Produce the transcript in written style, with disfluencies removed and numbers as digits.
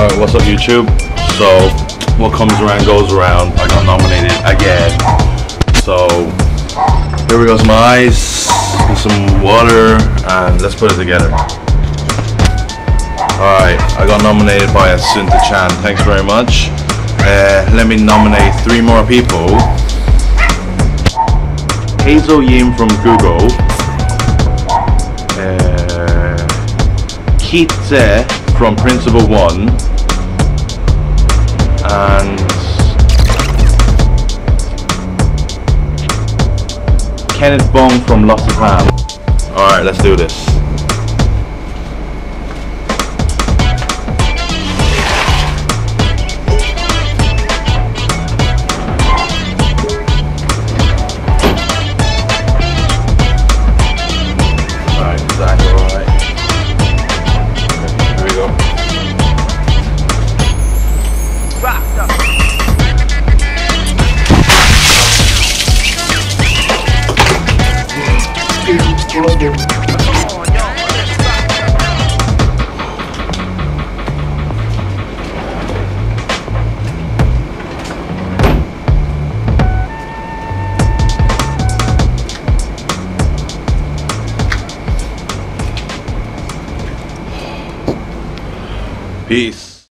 What's up YouTube? So what comes around goes around. I got nominated again. So here we go, some ice and some water, and let's put it together. Alright, I got nominated by Asunta Chan. Thanks very much. Let me nominate 3 more people. Hazel Yim from Google. Keith Tse from Principle One. And Kenneth Bong from Lost of Ham. Alright, let's do this. Alright, exactly alright. Here we go. Peace.